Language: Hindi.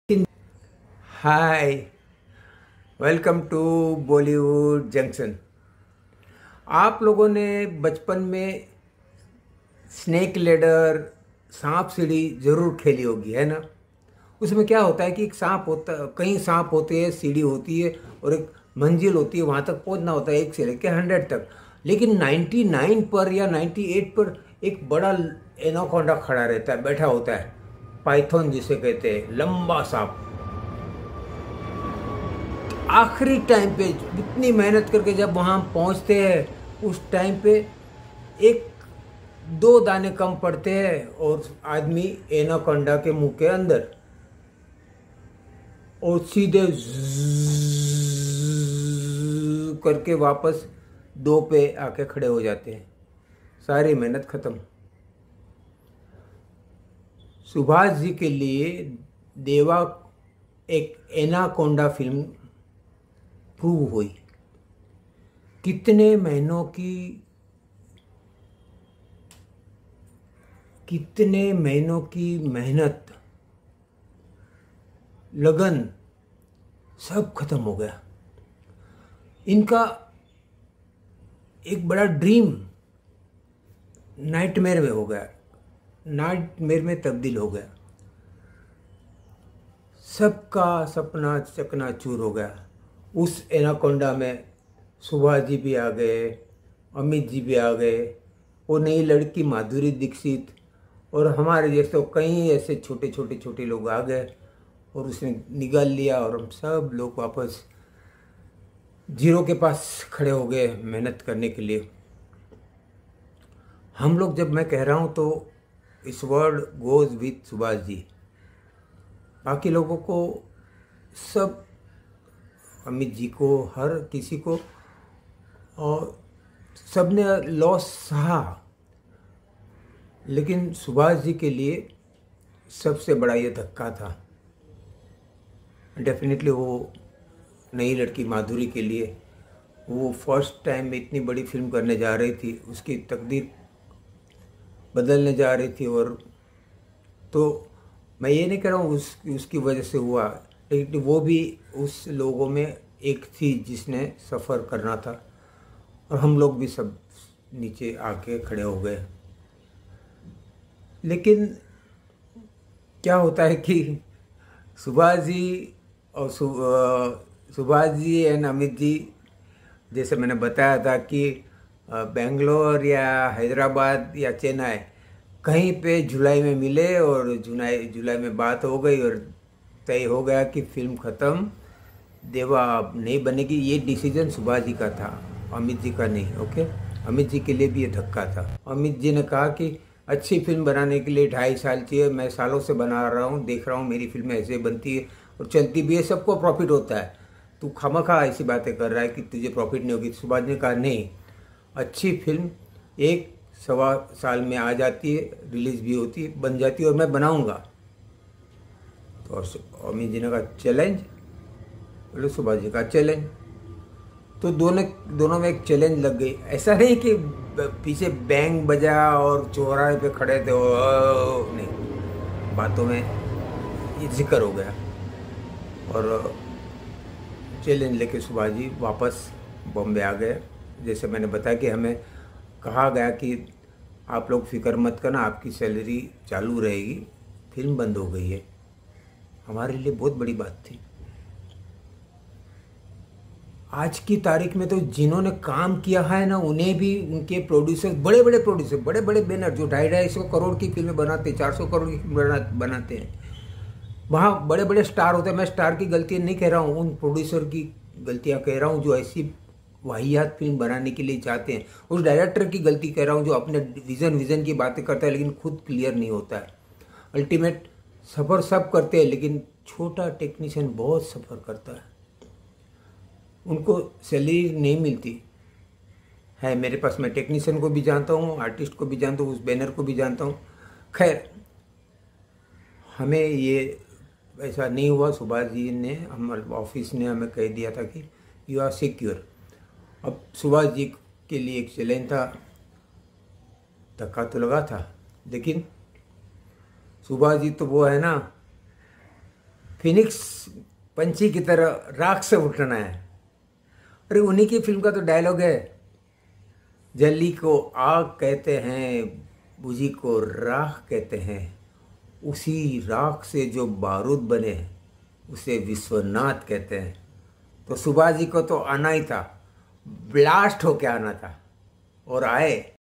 Hi, welcome to Bollywood junction. आप लोगों ने बचपन में स्नेक लैडर, सांप सीढ़ी जरूर खेली होगी, है ना। उसमें क्या होता है कि एक सांप होता, कई सांप होते हैं, सीढ़ी होती है और एक मंजिल होती है, वहाँ तक पहुँचना होता है 1 से लेकर 100 तक। लेकिन 99 पर या 98 पर एक बड़ा एनाकोंडा खड़ा रहता है, बैठा होता है, पाइथन जिसे कहते हैं, लंबा सांप। आखिरी टाइम पे इतनी मेहनत करके जब वहाँ पहुँचते हैं, उस टाइम पे एक दो दाने कम पड़ते हैं और आदमी एनाकोंडा के मुंह के अंदर, और सीधे करके वापस 2 पे आके खड़े हो जाते हैं। सारी मेहनत खत्म। सुभाष जी के लिए देवा एक एनाकोंडा फिल्म प्रूव हुई। कितने महीनों की मेहनत, लगन, सब खत्म हो गया। इनका एक बड़ा ड्रीम नाइटमेयर में हो गया, नाइटमेयर में तब्दील हो गया। सबका सपना चकनाचूर हो गया। उस एनाकोंडा में सुभाष जी भी आ गए, अमित जी भी आ गए, वो नई लड़की माधुरी दीक्षित और हमारे जैसे कई ऐसे छोटे लोग आ गए और उसने निकाल लिया और हम सब लोग वापस जीरो के पास खड़े हो गए मेहनत करने के लिए। हम लोग, जब मैं कह रहा हूँ तो इस word goes with Subhash ji. बाकी लोगों को, सब अमित जी को, हर किसी को, और सबने लॉस सहा, लेकिन सुभाष जी के लिए सबसे बड़ा ये धक्का था। डेफिनेटली वो नई लड़की माधुरी के लिए, वो फर्स्ट टाइम में इतनी बड़ी फिल्म करने जा रही थी, उसकी तकदीर बदलने जा रही थी। और तो मैं ये नहीं कह रहा हूँ उसकी वजह से हुआ, लेकिन वो भी उस लोगों में एक थी जिसने सफ़र करना था, और हम लोग भी सब नीचे आके खड़े हो गए। लेकिन क्या होता है कि सुभाष जी और सुभाष जी एंड अमित जी, जैसे मैंने बताया था कि बेंगलोर या हैदराबाद या चेन्नई कहीं पे जुलाई में मिले और जुलाई में बात हो गई और तय हो गया कि फिल्म ख़त्म, देवा अब नहीं बनेगी। ये डिसीजन सुभाष जी का था, अमित जी का नहीं। ओके, अमित जी के लिए भी ये धक्का था। अमित जी ने कहा कि अच्छी फिल्म बनाने के लिए 2.5 साल चाहिए, मैं सालों से बना रहा हूँ, देख रहा हूँ मेरी फिल्में ऐसे बनती है और चलती भी है, सबको प्रॉफिट होता है, तू खामखा ऐसी बातें कर रहा है कि तुझे प्रॉफिट नहीं होगी। सुभाष ने कहा नहीं, अच्छी फिल्म 1-1.25 साल में आ जाती है, रिलीज भी होती है, बन जाती है और मैं बनाऊँगा। तो अमित जी ने कहा चैलेंज, बोले सुभाष जी का चैलेंज। तो दोनों में एक चैलेंज लग गई। ऐसा नहीं कि पीछे बैंग बजा और चौराहे पे खड़े थे, नहीं, बातों में ये जिक्र हो गया और चैलेंज लेके सुभाष जी वापस बॉम्बे आ गए। जैसे मैंने बताया कि हमें कहा गया कि आप लोग फिक्र मत करना, आपकी सैलरी चालू रहेगी, फिल्म बंद हो गई है। हमारे लिए बहुत बड़ी बात थी। आज की तारीख में तो जिन्होंने काम किया है ना, उन्हें भी उनके प्रोड्यूसर, बड़े बड़े बैनर जो 250-250 करोड़ की फिल्में बनाते, 400 करोड़ की फिल्म बनाते हैं, वहाँ बड़े बड़े स्टार होते हैं। मैं स्टार की गलतियाँ नहीं कह रहा हूँ, उन प्रोड्यूसर की गलतियाँ कह रहा हूँ जो ऐसी वाहियात फिल्म बनाने के लिए चाहते हैं। उस डायरेक्टर की गलती कह रहा हूँ जो अपने विज़न की बातें करता है लेकिन खुद क्लियर नहीं होता है। अल्टीमेट सफ़र सब करते हैं, लेकिन छोटा टेक्नीशियन बहुत सफ़र करता है, उनको सैलरी नहीं मिलती है। मेरे पास, मैं टेक्नीशियन को भी जानता हूँ, आर्टिस्ट को भी जानता हूँ, उस बैनर को भी जानता हूँ। खैर, हमें ये ऐसा नहीं हुआ। सुभाष जी ने, हमारे ऑफिस ने हमें कह दिया था कि यू आर सिक्योर। अब सुभाष जी के लिए एक चैलेंज था, धक्का तो लगा था, लेकिन सुभाष जी तो वो है ना, फिनिक्स पंछी की तरह राख से उठना है। अरे उन्हीं की फिल्म का तो डायलॉग है, जली को आग कहते हैं, बुझी को राख कहते हैं, उसी राख से जो बारूद बने उसे विश्वनाथ कहते हैं। तो सुभाष जी को तो आना ही था, ब्लास्ट होके आना था और आए।